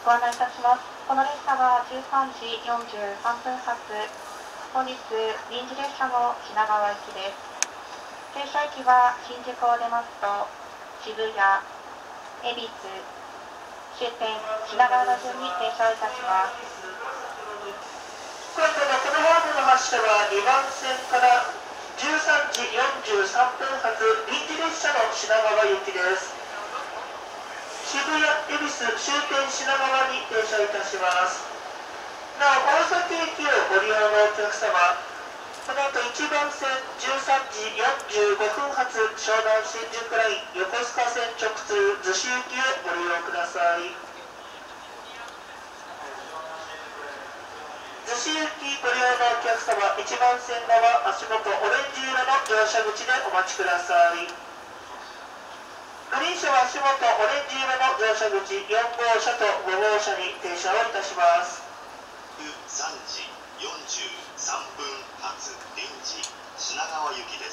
ご案内いたします。この列車は13時43分発、本日臨時列車の品川行きです。停車駅は新宿を出ますと渋谷、恵比寿、終点品川の順に停車いたします。 今度のこのホームの発車は2番線から13時43分発臨時列車の品川行きです。渋谷、恵比寿、終点品川に停車いたします。なお、大崎駅をご利用のお客様、この後1番線13時45分発湘南新宿ライン横須賀線直通逗子行きをご利用ください。逗子行きご利用のお客様、1番線側足元オレンジ色の乗車口でお待ちください。グリーン車は足元オレンジ色の乗車口4号車と5号車に停車をいたします。 3時43分発臨時品川行きです。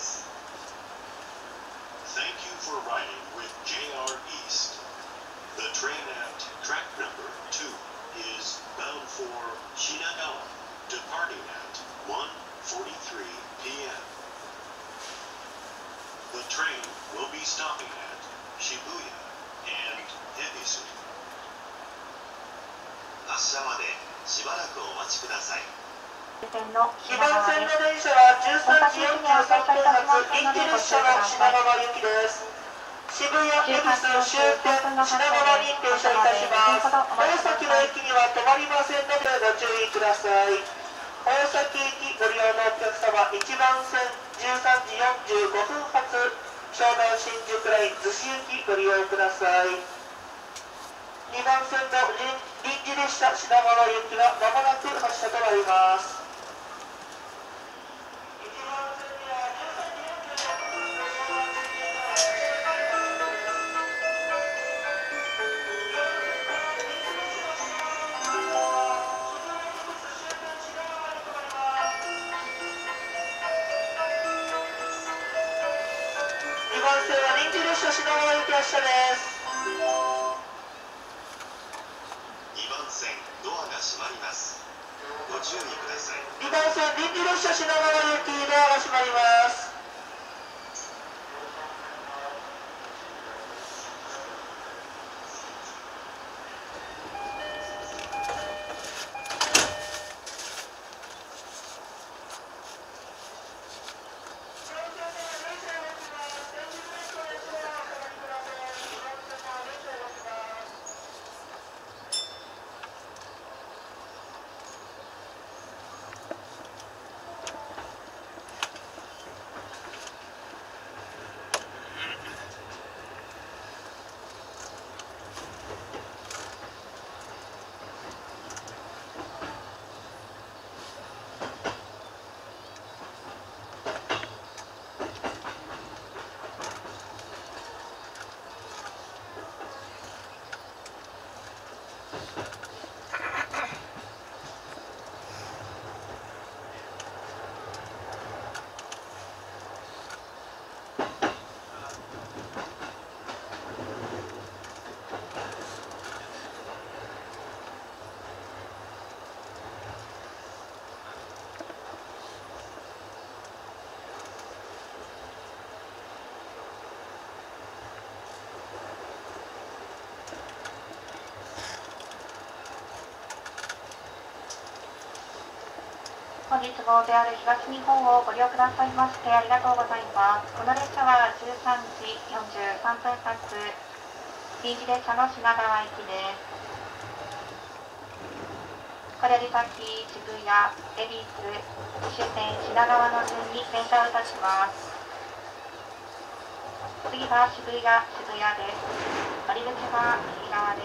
Thank you for riding with JR East. The train at track number 2 is bound for Shinagawa, departing at 1:43 p.m. The train will be stopping at Shibuya and Ebisu. 発車までしばらくお待ちください。 2番線の電車は13時43分発臨時列車の品川行きです。渋谷、恵比寿、終点品川に停車いたします。大崎の駅には止まりませんのでご注意ください。大崎駅ご利用のお客様、1番線13時45分発湘南新宿ライン逗子行きご利用ください。2番線の臨時列車品川行きがまもなく発車となります。2番線は臨時列車品川行き発車です。 2番線ドアが閉まります。ご注意ください。 2番線臨時列車品川行きドアが閉まります。 本日も JR 東日本をご利用くださいましてありがとうございます。この列車は13時43分発臨時列車の品川行きです。これより先渋谷、恵比寿、終点品川の順に停車をいたします。次は渋谷です。乗り口は右側です。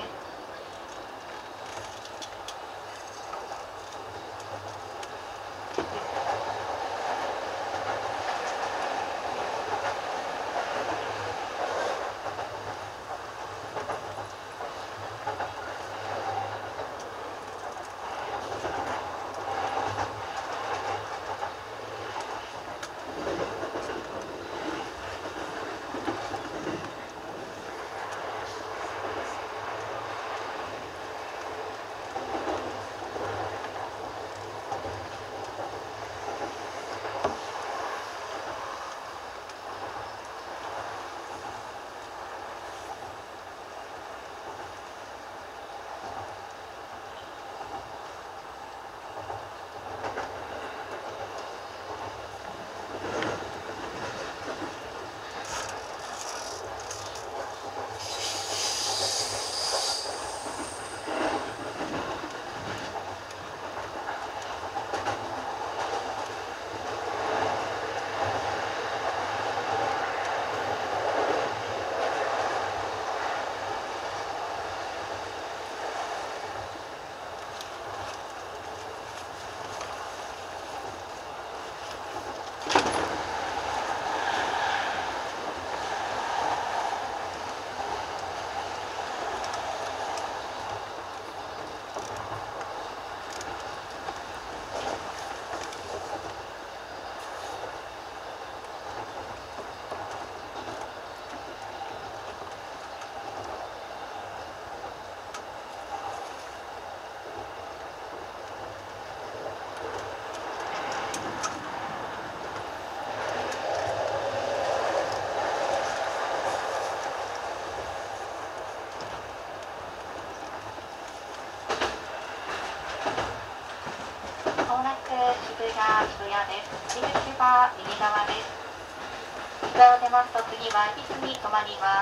渋谷です。入り口は右側です。膝を出ますと次は恵比寿に停まります。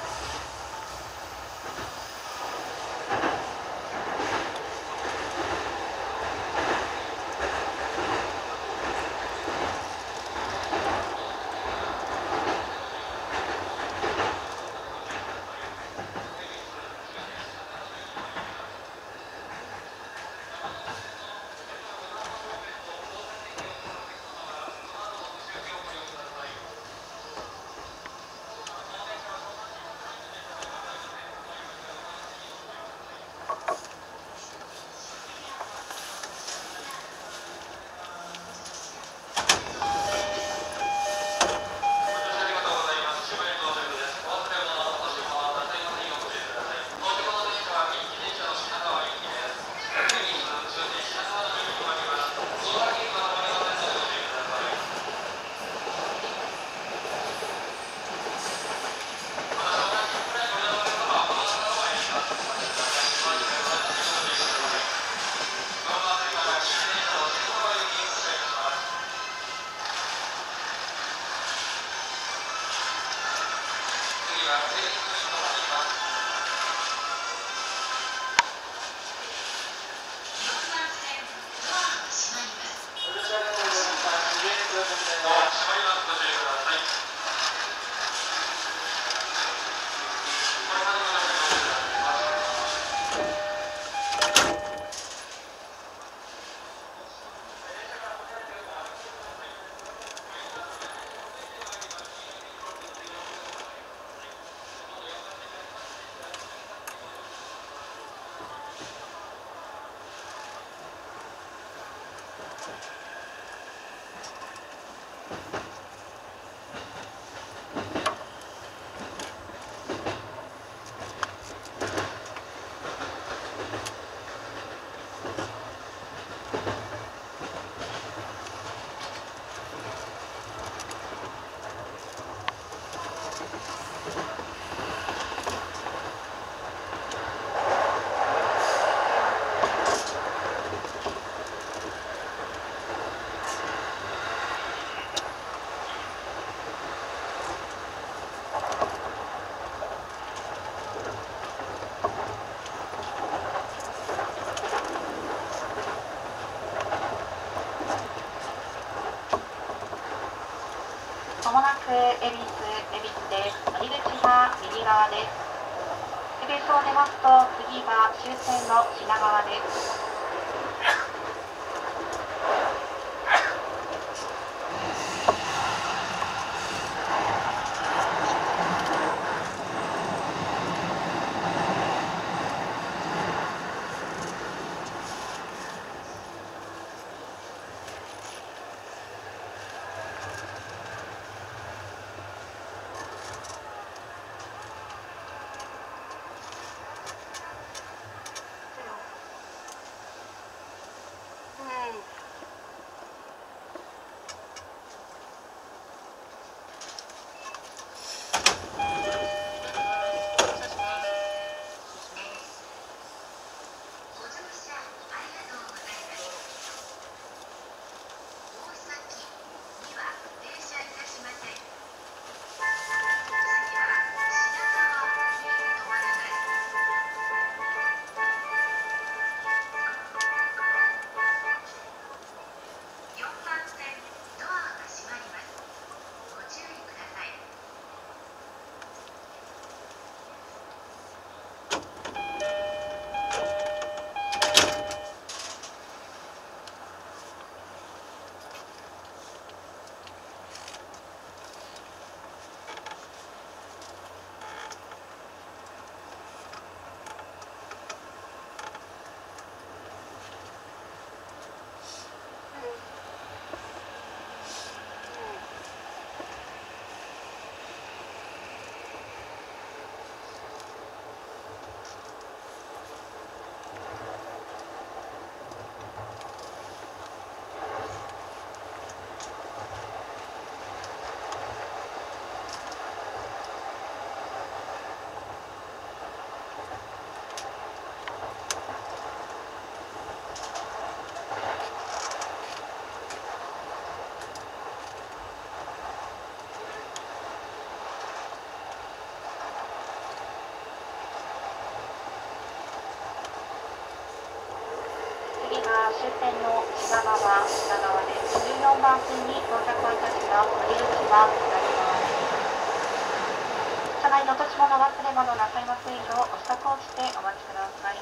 まもなく恵比寿です。乗り口は右側です。恵比寿を出ますと次は終点の品川です。 終点の品川です。14番線に到着をいたします。降り口は左側です。車内の落とし物忘れ物なさいませんようお支度をしてお待ちください。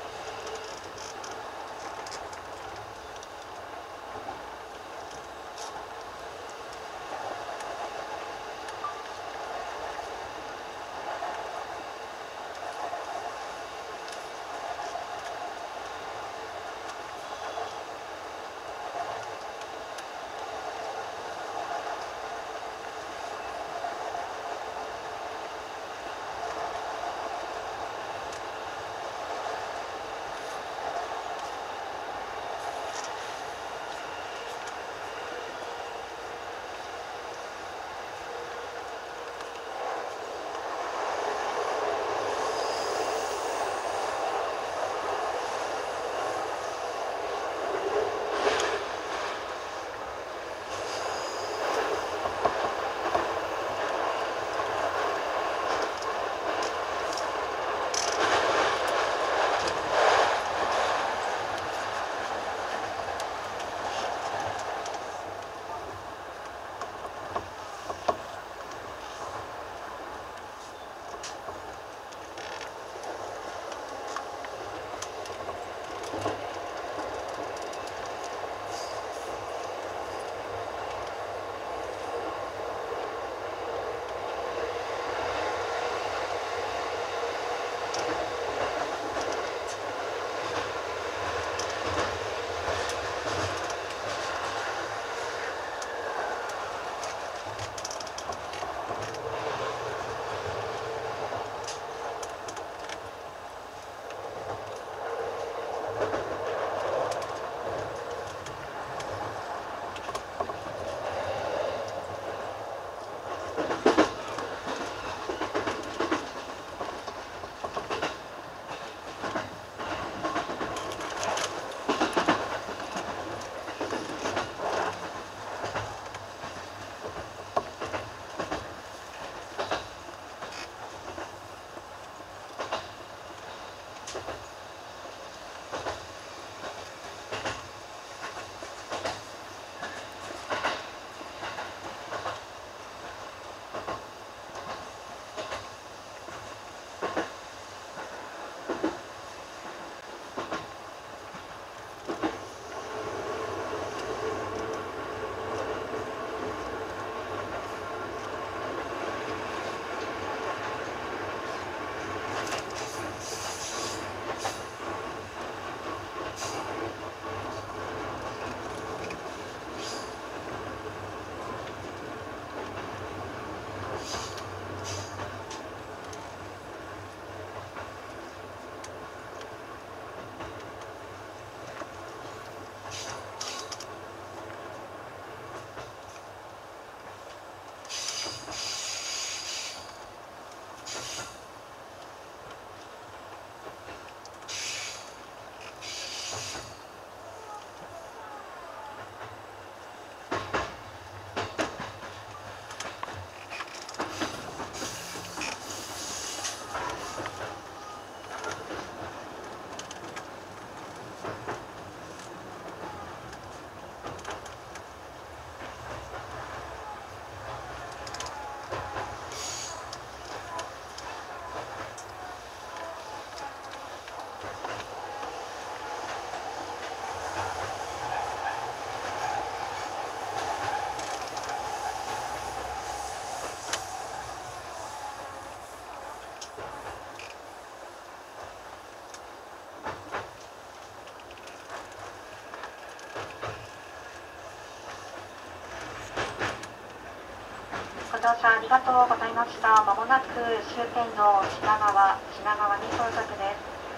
乗車ありがとうございました。まもなく終点の品川に到着です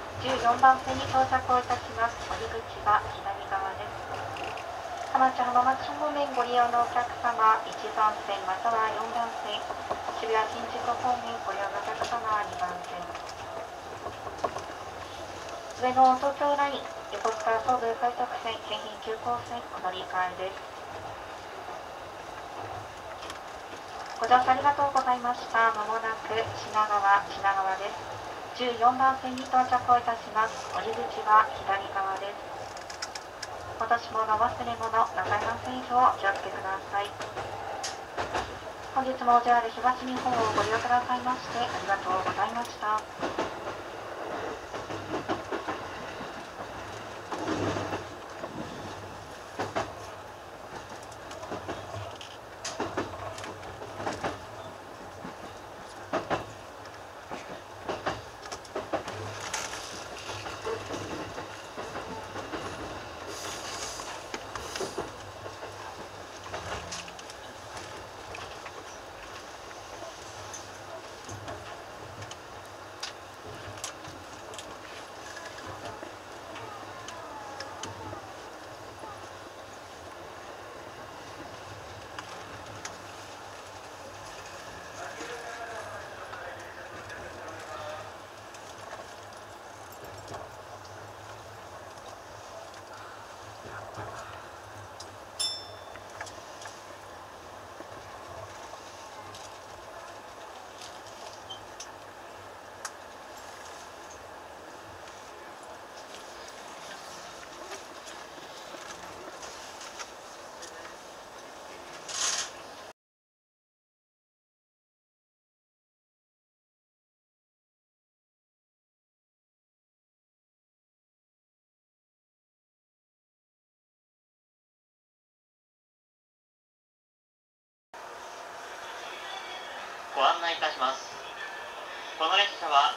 。14番線に到着をいたします。降り口は左側です。浜松浜松方面ご利用のお客様、1番線または4番線、渋谷新宿方面ご利用のお客様、2番線。上野東京ライン、横須賀総武快速線、京浜急行線お乗り換えです。ご乗車ありがとうございました。まもなく品川です。14番線に到着をいたします。降り口は左側です。 お出し物、忘れ物なさいませんようお気をつけください。本日も JR 東日本をご利用くださいましてありがとうございました。 ご案内いたします。この列車は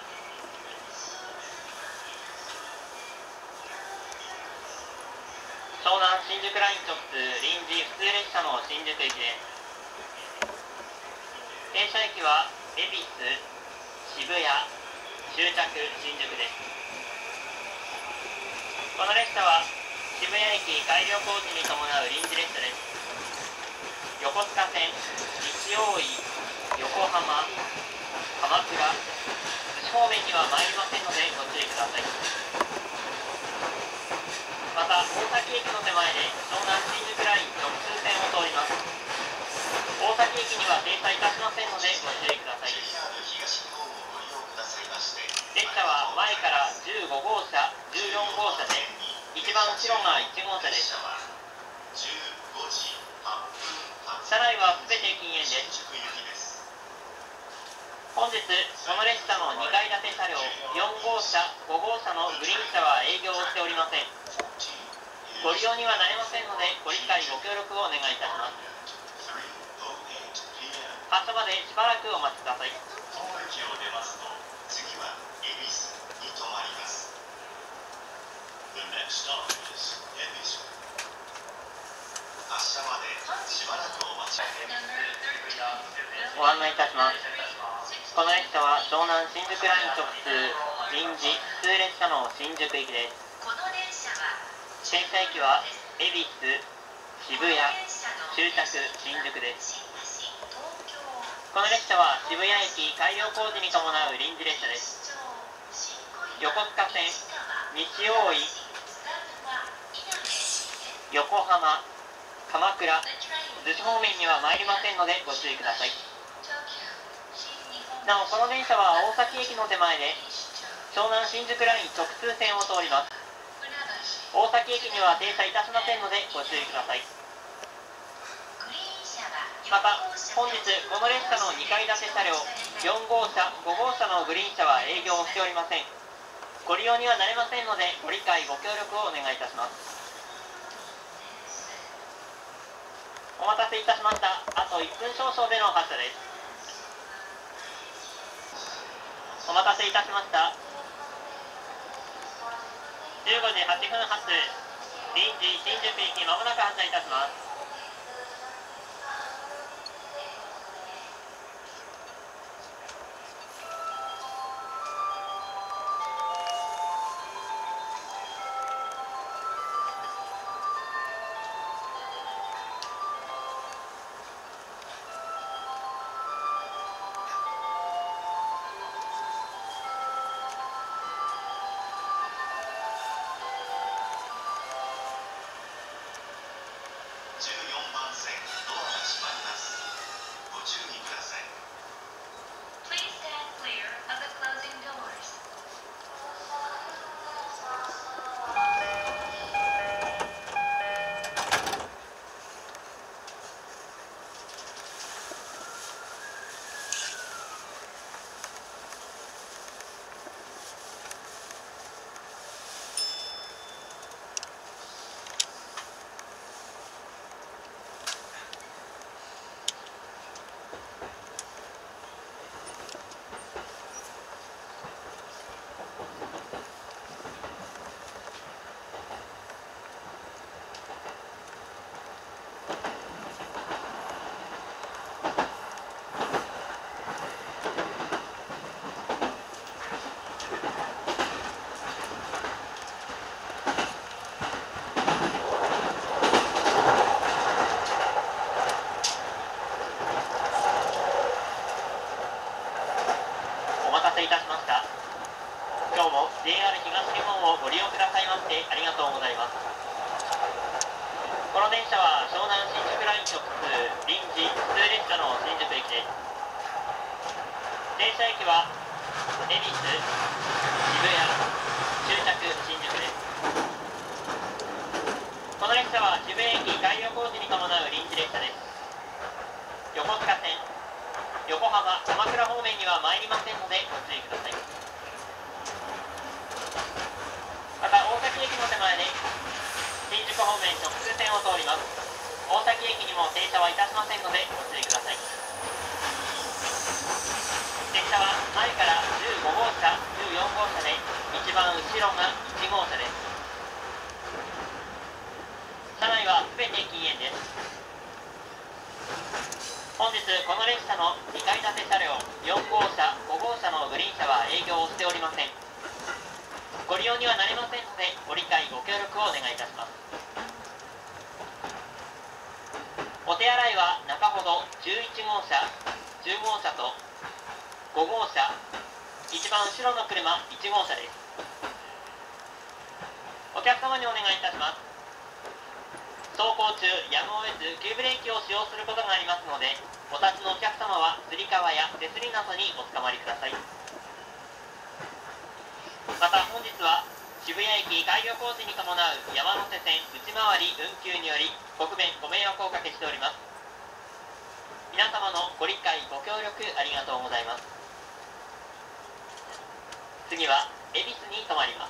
湘南新宿ライン直通臨時普通列車の新宿駅です。停車駅は恵比寿、渋谷、終着新宿です。この列車は渋谷駅改良工事に伴う臨時列車です。横須賀線、西大井、横浜、鎌倉、逗子方面には参りませんのでご注意ください。また、大崎駅の手前で湘南新宿ライン直通線を通ります。大崎駅には停車いたしませんのでご注意ください。列車は前から15号車、14号車で、一番後ろが1号車です。車内はすべて禁煙です。本日、この列車の2階建て車両、4号車、5号車のグリーン車は営業をしておりません。ご利用にはなれませんので、ご理解ご協力をお願いいたします。発車までしばらくお待ちください。 当駅を出ますと、次は恵比寿に停まります。The next stop is 恵比寿。発車までしばらくお待ちください。 ご案内いたします。この列車は湘南新宿ライン直通臨時普通列車の新宿行きです。停車駅は恵比寿、渋谷、終着新宿です。この列車は渋谷駅改良工事に伴う臨時列車です。横須賀線、西大井、横浜、鎌倉、逗子方面には参りませんのでご注意ください。なお、この電車は大崎駅の手前で湘南新宿ライン直通線を通ります。大崎駅には停車いたしませんのでご注意ください。また、本日この列車の2階建て車両4号車、5号車のグリーン車は営業をしておりません。ご利用にはなれませんのでご理解ご協力をお願いいたします。お待たせいたしました。あと1分少々での発車です。お待たせいたしました。15時8分発、臨時新宿駅まもなく発車いたします。 JR 駅は恵比寿、渋谷、終着新宿です。この列車は渋谷駅改良工事に伴う臨時列車です。横須賀線、横浜、鎌倉方面には参りませんのでご注意ください。また大崎駅の手前で新宿方面直通線を通ります。大崎駅にも停車はいたしませんのでご注意ください。列車は前から15号車、14号車で一番後ろが1号車です。車内はすべて禁煙です。本日この列車の2階建て車両4号車、5号車のグリーン車は営業をしておりません。ご利用にはなりませんのでご理解ご協力をお願いいたします。お手洗いは中ほど11号車、10号車と5号車、一番後ろの車1号車です。お客様にお願いいたします。走行中やむを得ず急ブレーキを使用することがありますので、お立ちのお客様はつり革や手すりなどにおつかまりください。また本日は渋谷駅改良工事に伴う山手線内回り運休によりご不便ご迷惑をおかけしております。皆様のご理解ご協力ありがとうございます。次は恵比寿に停まります。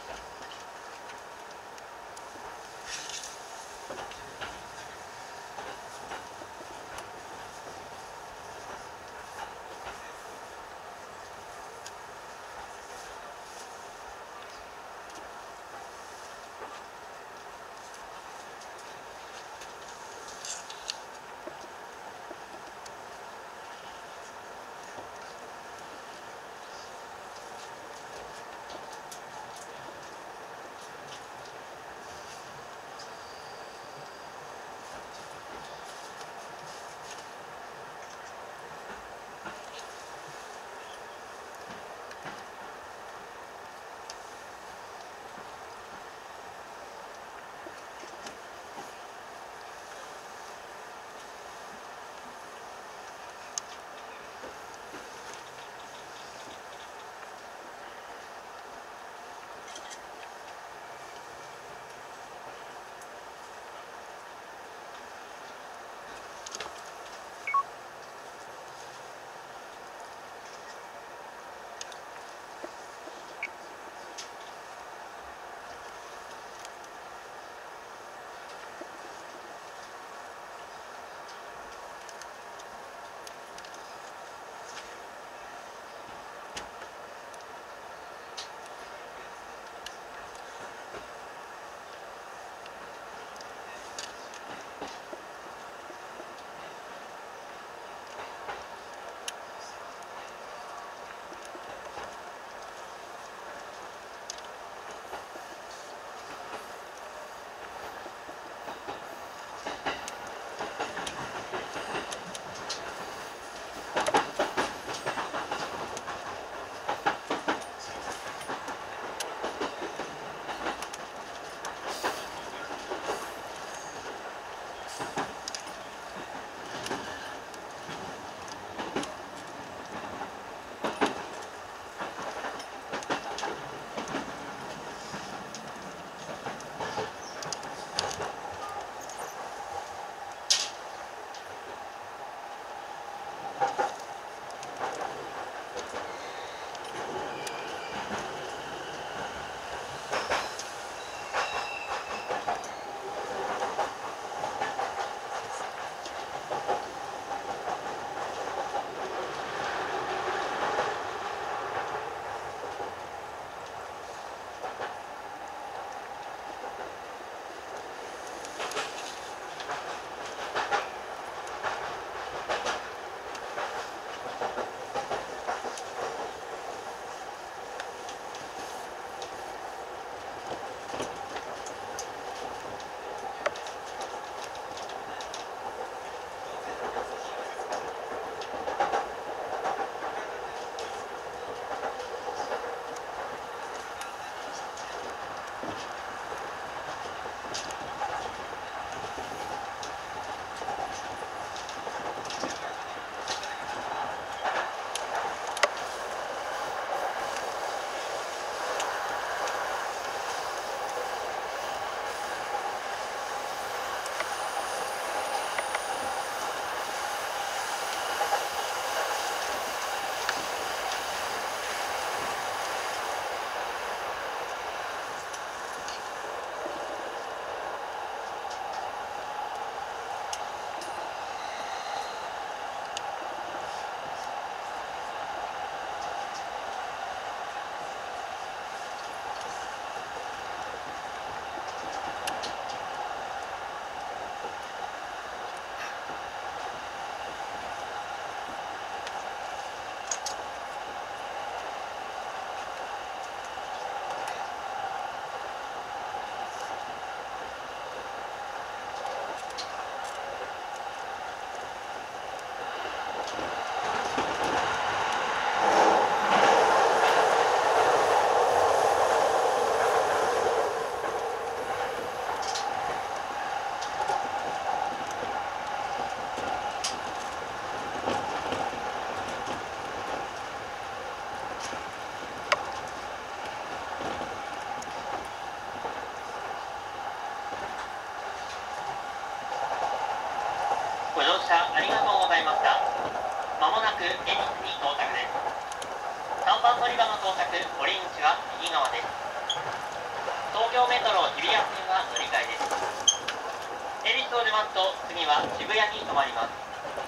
車ありがとうございました。まもなく恵比寿に到着です。3番乗り場の到着、降り口は右側です。東京メトロ日比谷線は乗り換えです。恵比寿を出ますと次は渋谷に停まります。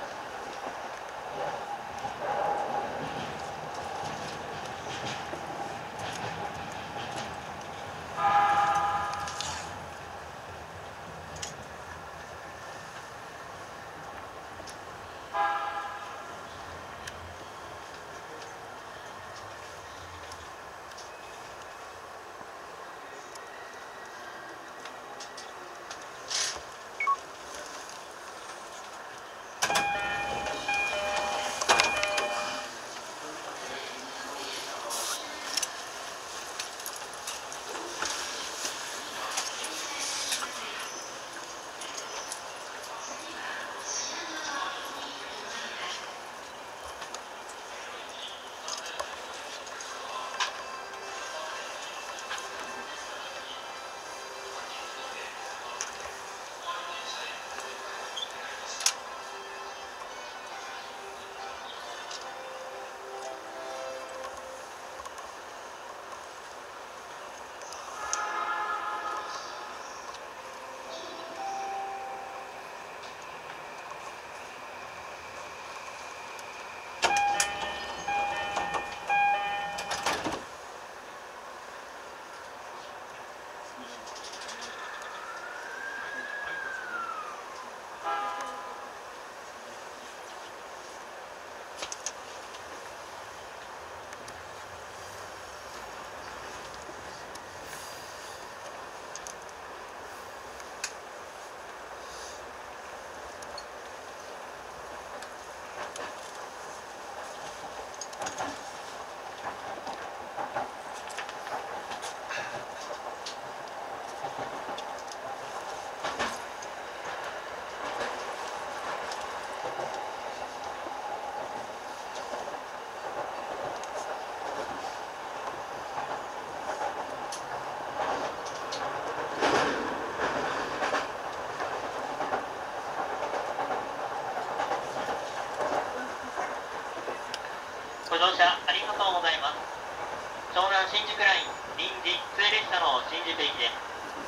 ご乗車ありがとうございます。湘南新宿ライン臨時普通列車の新宿駅です。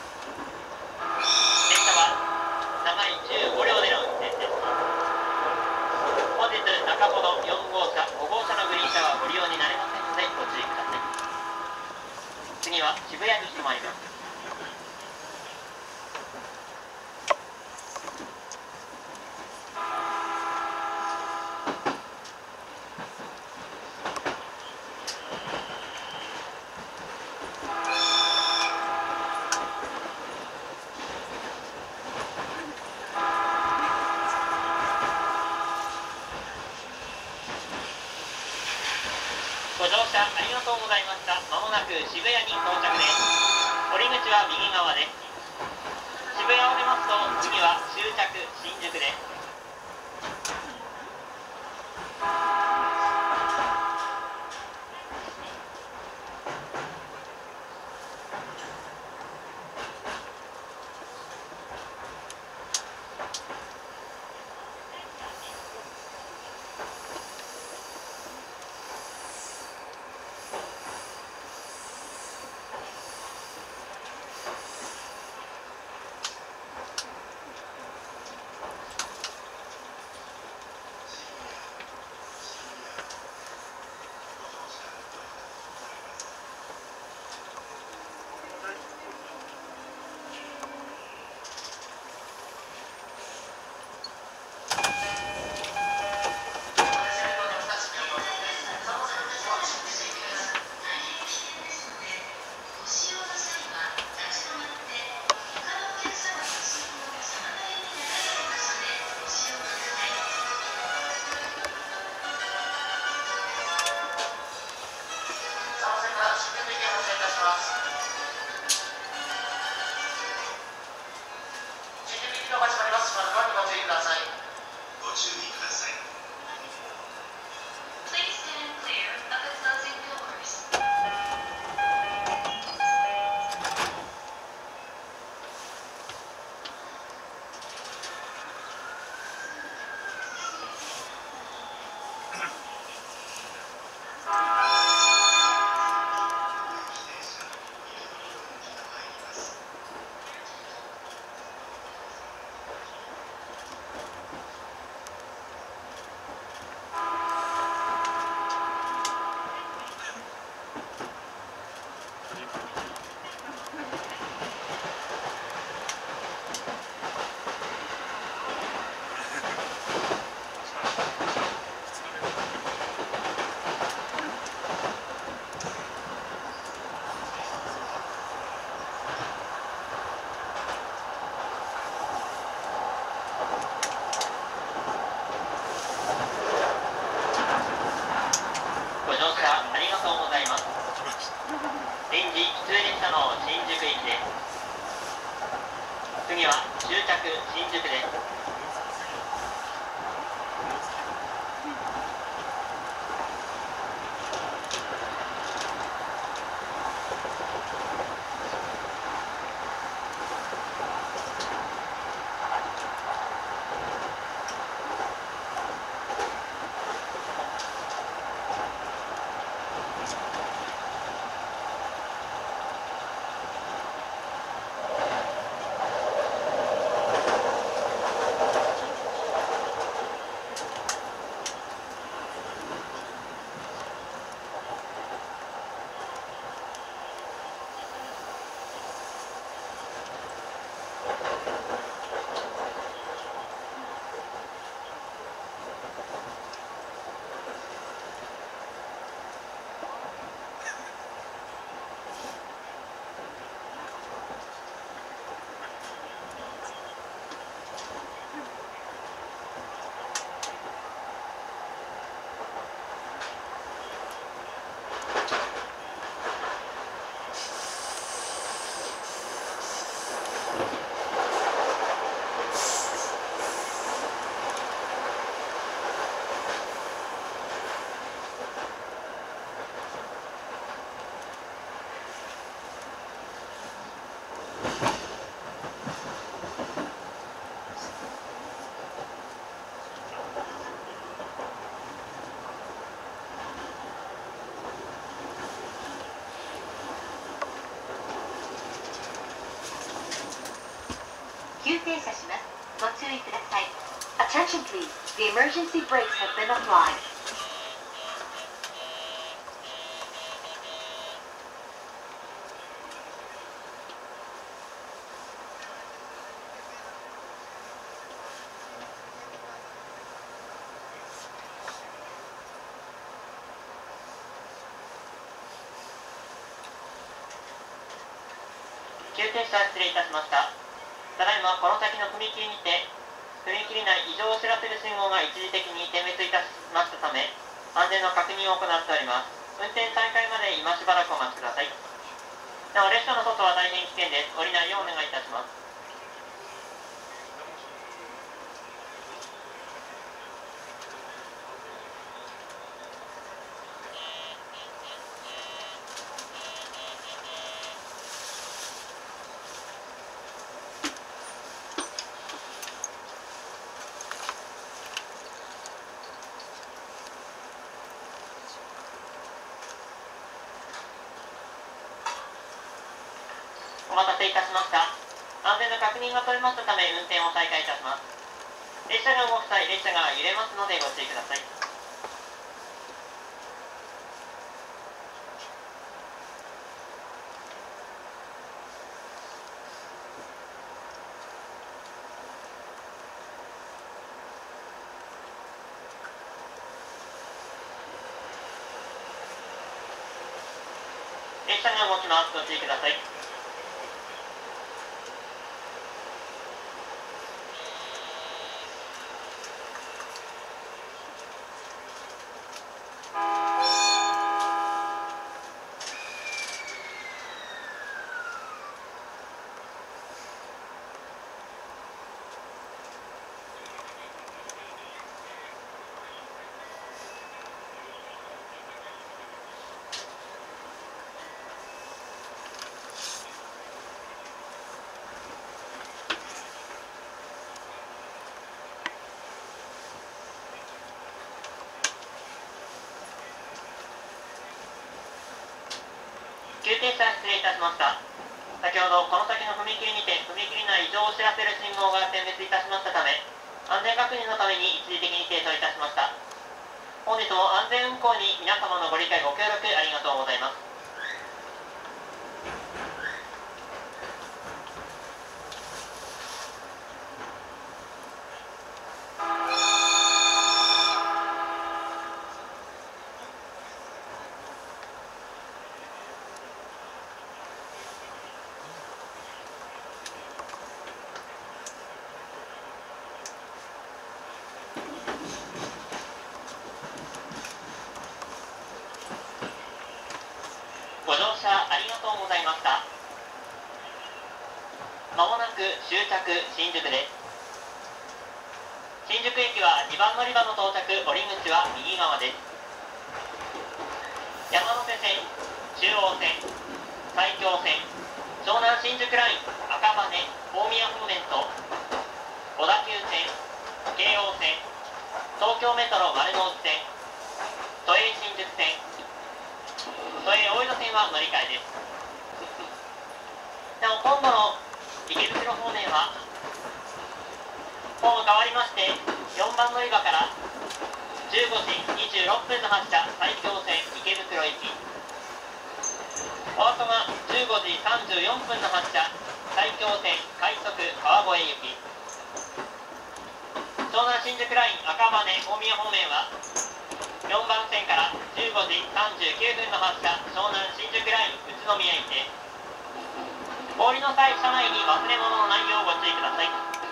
列車は長い15両での運転です。本日中ほど4号車、5号車のグリーン車はご利用になれませんのでご注意ください。次は渋谷に停まります。ご乗車ありがとうございました。まもなく渋谷に到着です。降り口は右側です。渋谷を出ますと次は終着新宿です。 次は終着新宿です。 急停車します。ご注意ください。Attention please. The emergency brakes have been applied. 急停車失礼いたしました。ただいまこの先の踏切にて踏切内異常を知らせる信号が一時的に点滅いたしましたため、安全の確認を行っております。運転再開まで今しばらくお待ちください。なお列車の外は大変危険です。降りないようお願いいたします。お待たせいたしました。安全の確認が取れましたため運転を再開いたします。列車が動く際、列車が揺れますのでご注意ください。列車が動きます。ご注意ください。急停車失礼いたしました。先ほどこの先の踏切にて踏切内異常を知らせる信号が点滅いたしましたため、安全確認のために一時的に停車いたしました。本日も安全運行に皆様のご理解ご協力ありがとうございます。 まもなく終着新宿です。新宿駅は2番乗り場の到着、降り口は右側です。山手線、中央線、埼京線、湘南新宿ライン、赤羽、大宮方面と小田急線、京王線、東京メトロ丸ノ内線、都営新宿線、都営大井戸線は乗り換えです。なお今度の池袋方面はホーム変わりまして4番乗り場から15時26分の発車、埼京線池袋駅。お後が15時34分の発車、埼京線快速川越行き。湘南新宿ライン赤羽大宮方面は4番線から15時39分の発車、湘南新宿ライン宇都宮駅です。お降りの際、車内に忘れ物のないようご注意ください。